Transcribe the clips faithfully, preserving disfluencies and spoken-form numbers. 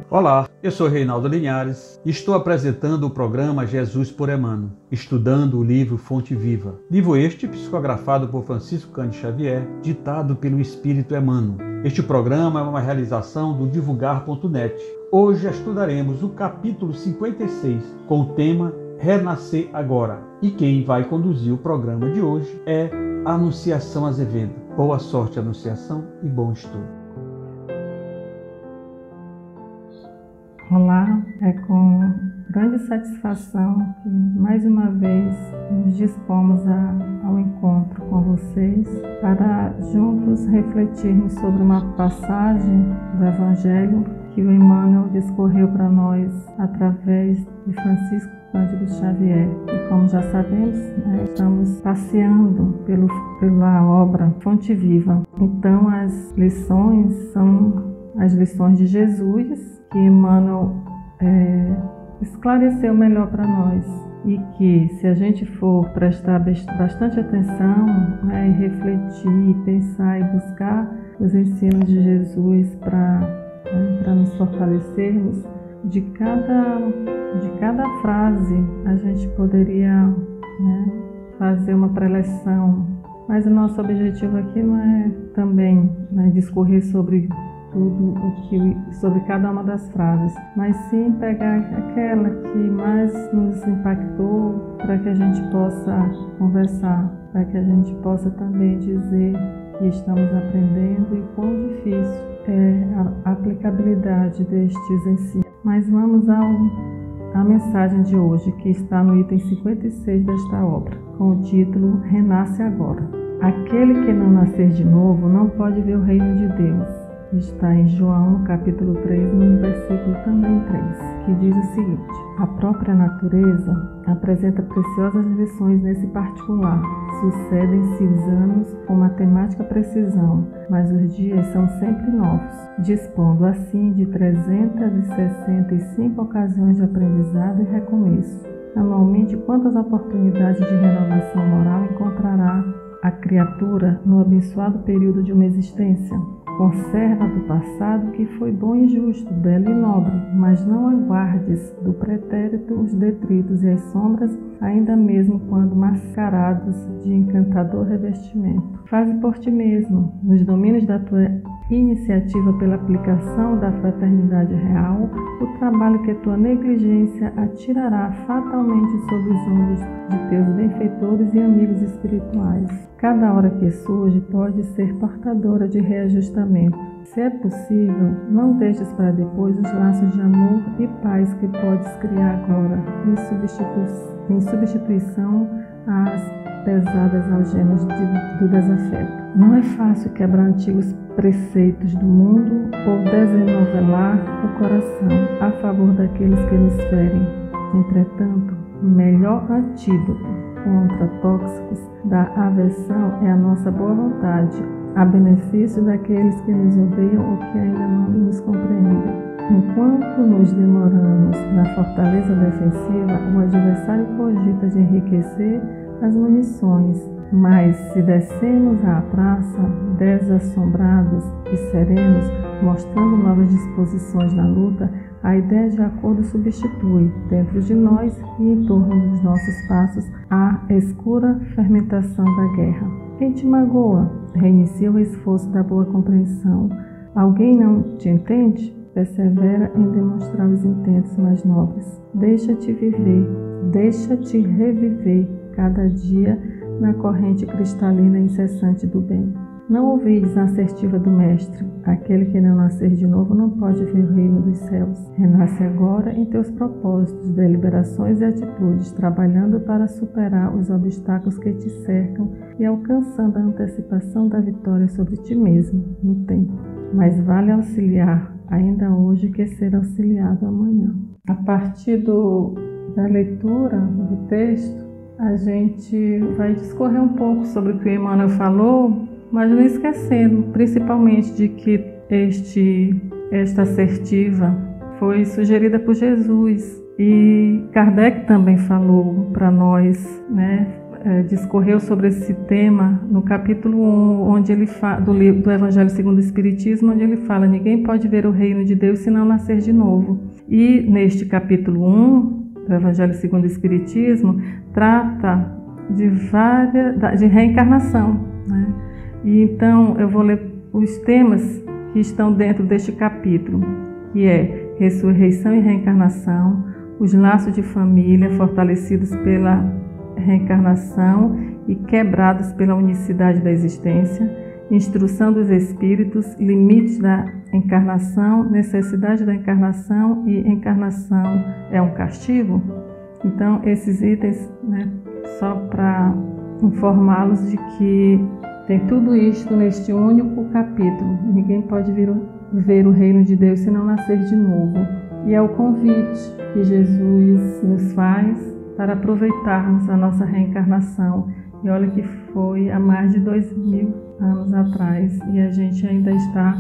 Olá, eu sou Reinaldo Linhares e estou apresentando o programa Jesus por Emmanuel, estudando o livro Fonte Viva. Livro este psicografado por Francisco Cândido Xavier, ditado pelo Espírito Emmanuel. Este programa é uma realização do divulgar ponto net. Hoje estudaremos o capítulo cinquenta e seis com o tema Renascer Agora. E quem vai conduzir o programa de hoje é Anunciação Azevedo. Boa sorte, Anunciação, e bom estudo. Olá, é com grande satisfação que mais uma vez nos dispomos a, ao encontro com vocês para juntos refletirmos sobre uma passagem do Evangelho que o Emmanuel discorreu para nós através de Francisco Cândido Xavier. E como já sabemos, né, estamos passeando pelo, pela obra Fonte Viva. Então as lições são as lições de Jesus, que Emmanuel é, esclareceu melhor para nós, e que se a gente for prestar bastante atenção, né, e refletir, pensar e buscar os ensinos de Jesus para né, para nos fortalecermos, de cada, de cada frase a gente poderia né, fazer uma preleção. Mas o nosso objetivo aqui não é também né, discorrer sobre tudo o que sobre cada uma das frases, mas sim pegar aquela que mais nos impactou para que a gente possa conversar, para que a gente possa também dizer que estamos aprendendo e quão difícil é a aplicabilidade destes ensinos. Mas vamos ao, à mensagem de hoje, que está no item cinquenta e seis desta obra, com o título Renasce Agora. Aquele que não nascer de novo não pode ver o reino de Deus. Está em João, capítulo três, no versículo também três, que diz o seguinte: a própria natureza apresenta preciosas lições nesse particular. Sucedem-se os anos com matemática precisão, mas os dias são sempre novos, dispondo assim de trezentas e sessenta e cinco ocasiões de aprendizado e recomeço. Anualmente, quantas oportunidades de renovação moral encontrará a criatura no abençoado período de uma existência? Conserva do passado que foi bom e justo, belo e nobre, mas não aguardes do pretérito os detritos e as sombras, ainda mesmo quando mascarados de encantador revestimento. Faze por ti mesmo, nos domínios da tua iniciativa pela aplicação da fraternidade real, o trabalho que tua negligência atirará fatalmente sobre os ombros de teus benfeitores e amigos espirituais. Cada hora que surge pode ser portadora de reajustamento. Se é possível, não deixes para depois os laços de amor e paz que podes criar agora, em, substitu- em substituição às pesadas algemas de, do desafeto. Não é fácil quebrar antigos preceitos do mundo ou desenovelar o coração a favor daqueles que nos ferem. Entretanto, o melhor antídoto contra tóxicos da aversão é a nossa boa vontade, a benefício daqueles que nos odeiam ou que ainda não nos compreendem. Enquanto nos demoramos na fortaleza defensiva, o adversário cogita de enriquecer as munições, mas se descemos à praça desassombrados e serenos, mostrando novas disposições na luta, a ideia de acordo substitui, dentro de nós e em torno dos nossos passos, a escura fermentação da guerra. Quem te magoa? Reinicia o esforço da boa compreensão. Alguém não te entende? Persevera em demonstrar os intentos mais nobres. Deixa-te viver, deixa-te reviver cada dia na corrente cristalina incessante do bem. Não ouvides a assertiva do Mestre: aquele que não nascer de novo não pode ver o reino dos céus. Renasce agora em teus propósitos, deliberações e atitudes, trabalhando para superar os obstáculos que te cercam e alcançando a antecipação da vitória sobre ti mesmo no tempo. Mas vale auxiliar ainda hoje que ser auxiliado amanhã. A partir do, da leitura do texto, a gente vai discorrer um pouco sobre o que o Emmanuel falou, mas não esquecendo principalmente de que este, esta assertiva foi sugerida por Jesus, e Kardec também falou para nós, né, é, discorreu sobre esse tema no capítulo um, onde ele fala, do, livro, do Evangelho segundo o Espiritismo, onde ele fala: ninguém pode ver o reino de Deus se não nascer de novo. E neste capítulo um do Evangelho segundo o Espiritismo trata de várias, de reencarnação, né? E então eu vou ler os temas que estão dentro deste capítulo, que é ressurreição e reencarnação, os laços de família fortalecidos pela reencarnação e quebrados pela unicidade da existência, instrução dos espíritos, limites da encarnação, necessidade da encarnação e encarnação é um castigo. Então, esses itens, né, só para informá-los de que tem tudo isto neste único capítulo. Ninguém pode vir, ver o reino de Deus se não nascer de novo. E é o convite que Jesus nos faz para aproveitarmos a nossa reencarnação. E olha que foi há mais de dois mil anos atrás. E a gente ainda está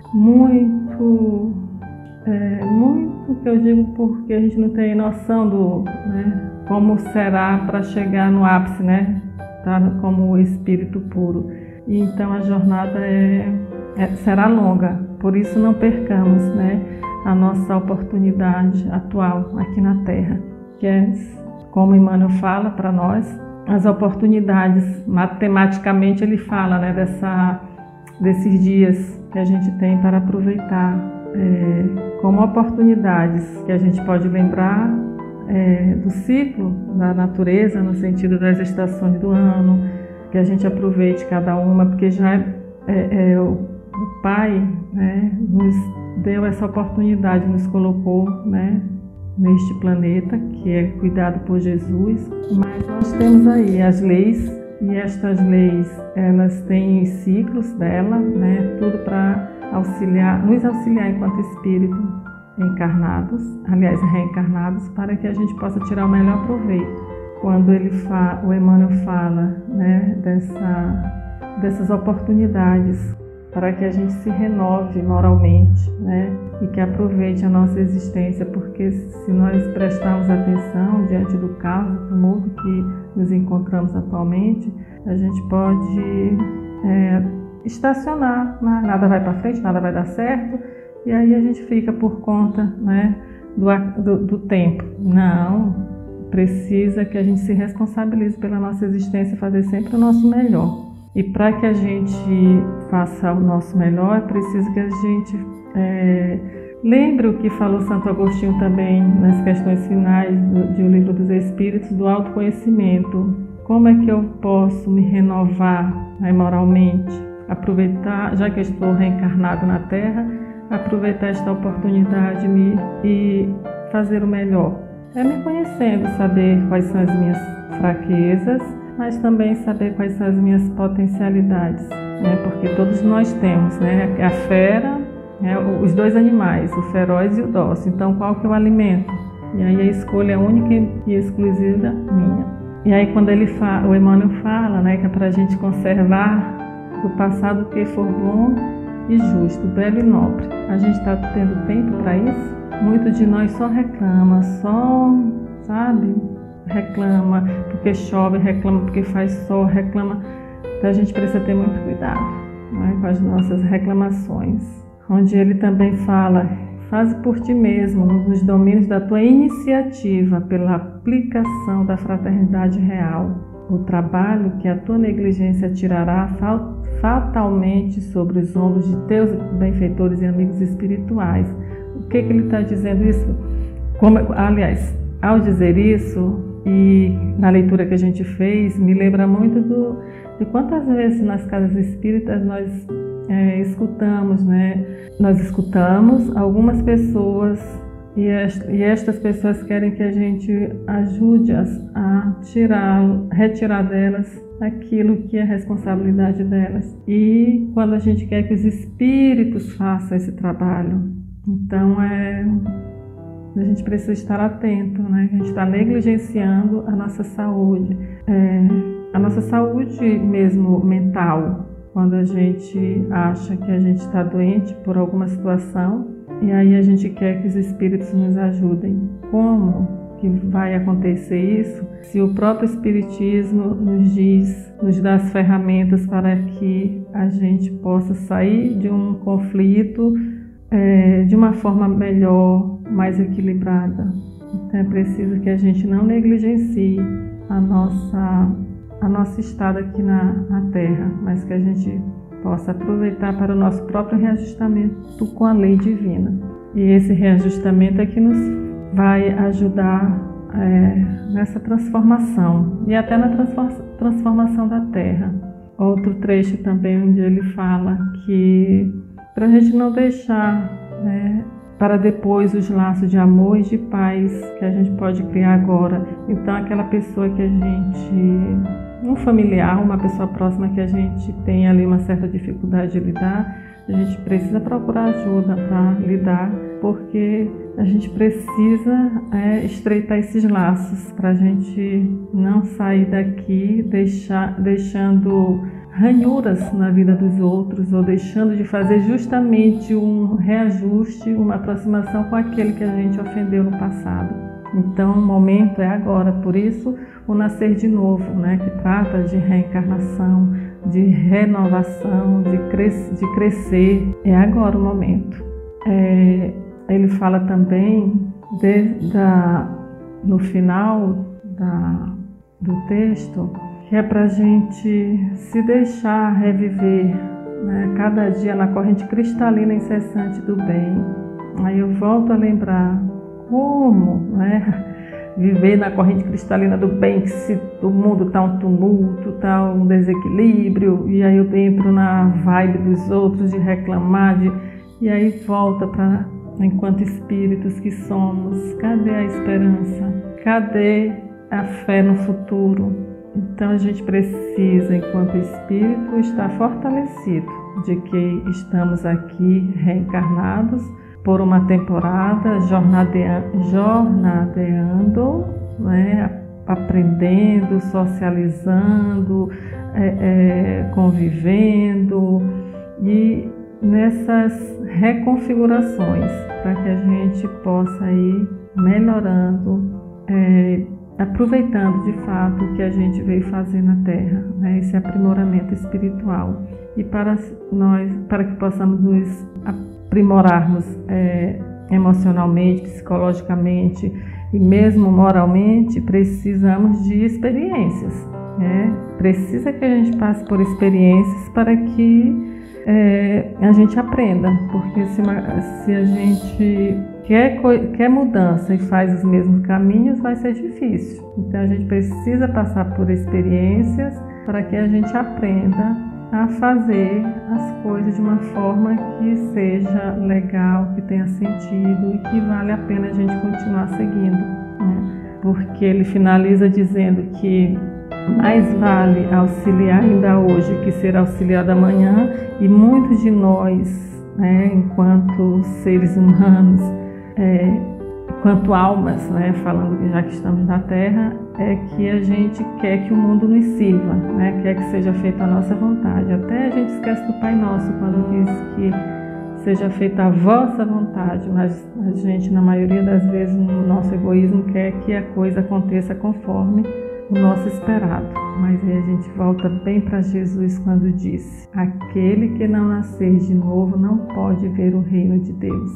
muito, é, muito, que eu digo porque a gente não tem noção do, né, como será para chegar no ápice, né? Tá, como o espírito puro. E então a jornada é, é, será longa, por isso não percamos, né, a nossa oportunidade atual aqui na Terra, que é, como Emmanuel fala para nós, as oportunidades, matematicamente ele fala, né, dessa, desses dias que a gente tem para aproveitar é, como oportunidades que a gente pode lembrar É, do ciclo da natureza, no sentido das estações do ano, que a gente aproveite cada uma, porque já é, é, é, o, o Pai, né, nos deu essa oportunidade, nos colocou, né, neste planeta, que é cuidado por Jesus, mas nós temos aí as leis, e estas leis, elas têm os ciclos dela, né, tudo para auxiliar, nos auxiliar enquanto espírito, encarnados, aliás, reencarnados, para que a gente possa tirar o melhor proveito. Quando ele fa, o Emmanuel fala, né, dessa, dessas oportunidades para que a gente se renove moralmente, né, e que aproveite a nossa existência, porque se nós prestarmos atenção diante do caos, do tumulto que nos encontramos atualmente, a gente pode é, estacionar, né? Nada vai para frente, nada vai dar certo. E aí a gente fica por conta, né, do, do, do tempo. Não, precisa que a gente se responsabilize pela nossa existência e fazer sempre o nosso melhor. E para que a gente faça o nosso melhor, é preciso que a gente é, lembre o que falou Santo Agostinho também nas questões finais do, de O Livro dos Espíritos, do autoconhecimento. Como é que eu posso me renovar, né, moralmente? Aproveitar, já que eu estou reencarnado na Terra, aproveitar esta oportunidade me, e fazer o melhor. É me conhecendo, saber quais são as minhas fraquezas, mas também saber quais são as minhas potencialidades, né? Porque todos nós temos, né, a fera, né, os dois animais, o feroz e o dócil. Então, qual que eu alimento? E aí a escolha é única e exclusiva minha. E aí quando ele fala, o Emmanuel fala, né, que é para a gente conservar do passado o que for bom e justo, belo e nobre. A gente está tendo tempo para isso? Muito de nós só reclama, só, sabe, reclama porque chove, reclama porque faz sol, reclama. Então a gente precisa ter muito cuidado, né, com as nossas reclamações. Onde ele também fala: faz por ti mesmo, nos domínios da tua iniciativa, pela aplicação da fraternidade real, o trabalho que a tua negligência tirará fatalmente sobre os ombros de teus benfeitores e amigos espirituais. O que, que ele está dizendo isso? Como, aliás, ao dizer isso, e na leitura que a gente fez, me lembra muito do, de quantas vezes nas casas espíritas nós é, escutamos, né? Nós escutamos algumas pessoas e, est, e estas pessoas querem que a gente ajude-as a tirar, retirar delas aquilo que é responsabilidade delas. E quando a gente quer que os espíritos façam esse trabalho, então é, a gente precisa estar atento, né? A gente está negligenciando a nossa saúde, é, a nossa saúde mesmo mental, quando a gente acha que a gente está doente por alguma situação e aí a gente quer que os espíritos nos ajudem. Como? que vai acontecer isso, se o próprio Espiritismo nos diz, nos dá as ferramentas para que a gente possa sair de um conflito é, de uma forma melhor, mais equilibrada. Então é preciso que a gente não negligencie a nossa, a nossa estada aqui na, na Terra, mas que a gente possa aproveitar para o nosso próprio reajustamento com a lei divina. E esse reajustamento é que nos vai ajudar é, nessa transformação e até na transformação da Terra. Outro trecho também onde ele fala que para a gente não deixar né, para depois os laços de amor e de paz que a gente pode criar agora. Então aquela pessoa que a gente, um familiar, uma pessoa próxima que a gente tem ali uma certa dificuldade de lidar, a gente precisa procurar ajuda para lidar, porque a gente precisa é, estreitar esses laços para a gente não sair daqui deixar, deixando ranhuras na vida dos outros ou deixando de fazer justamente um reajuste, uma aproximação com aquele que a gente ofendeu no passado. Então o momento é agora, por isso o nascer de novo, né, que trata de reencarnação, de renovação, de, cres de crescer, é agora o momento. É, ele fala também, de, da, no final da, do texto, que é para a gente se deixar reviver né, cada dia na corrente cristalina incessante do bem. Aí eu volto a lembrar como né, viver na corrente cristalina do bem, que se o mundo está um tumulto, está um desequilíbrio, e aí eu entro na vibe dos outros de reclamar, de, e aí volta para, enquanto espíritos que somos, cadê a esperança? Cadê a fé no futuro? Então a gente precisa, enquanto espírito, estar fortalecido de que estamos aqui reencarnados por uma temporada, jornadeando, jornadeando né, aprendendo, socializando, é, é, convivendo e nessas reconfigurações para que a gente possa ir melhorando, é, aproveitando de fato o que a gente veio fazer na Terra, né, esse aprimoramento espiritual. E para nós, para que possamos nos aprimorarmos é, emocionalmente, psicologicamente e mesmo moralmente, precisamos de experiências. Né? Precisa que a gente passe por experiências para que é, a gente aprenda, porque se, se a gente quer, quer mudança e faz os mesmos caminhos, vai ser difícil. Então a gente precisa passar por experiências para que a gente aprenda a fazer as coisas de uma forma que seja legal, que tenha sentido e que vale a pena a gente continuar seguindo. Né? Porque ele finaliza dizendo que mais vale auxiliar ainda hoje que ser auxiliado amanhã, e muitos de nós, né, enquanto seres humanos, é, enquanto almas, né, falando que já que estamos na Terra, é que a gente quer que o mundo nos sirva, né, quer que seja feita a nossa vontade. Até a gente esquece do Pai Nosso quando diz que seja feita a vossa vontade, mas a gente, na maioria das vezes, no nosso egoísmo, quer que a coisa aconteça conforme o nosso esperado. Mas aí a gente volta bem para Jesus quando disse: aquele que não nascer de novo não pode ver o reino de Deus.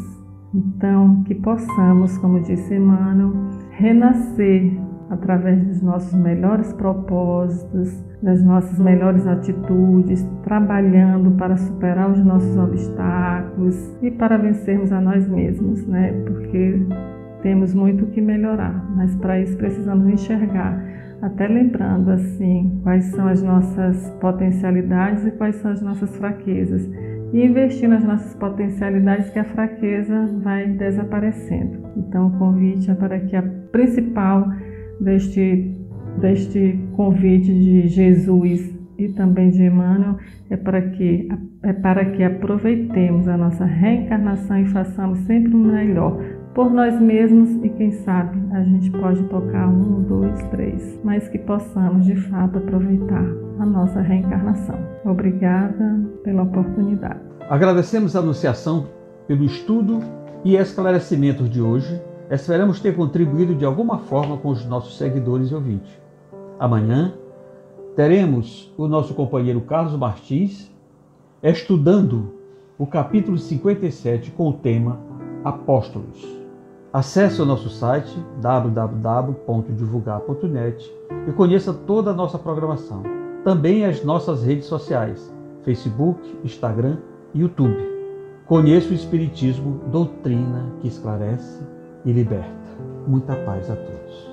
Então, que possamos, como disse Emmanuel, renascer através dos nossos melhores propósitos, das nossas melhores atitudes, trabalhando para superar os nossos obstáculos e para vencermos a nós mesmos, né? Porque temos muito o que melhorar, mas para isso precisamos enxergar, até lembrando assim quais são as nossas potencialidades e quais são as nossas fraquezas, e investir nas nossas potencialidades, que a fraqueza vai desaparecendo. Então o convite é para que a principal deste, deste convite de Jesus e também de Emmanuel é para que, é para que aproveitemos a nossa reencarnação e façamos sempre o melhor por nós mesmos, e quem sabe a gente pode tocar um, dois, três, mas que possamos de fato aproveitar a nossa reencarnação. Obrigada pela oportunidade. Agradecemos a Anunciação pelo estudo e esclarecimentos de hoje Esperamos ter contribuído de alguma forma com os nossos seguidores e ouvintes. Amanhã teremos o nosso companheiro Carlos Martins estudando o capítulo cinquenta e sete com o tema Apóstolos. Acesse o nosso site w w w ponto divulgar ponto net e conheça toda a nossa programação. Também as nossas redes sociais, Facebook, Instagram e YouTube. Conheça o Espiritismo, doutrina que esclarece e liberta. Muita paz a todos.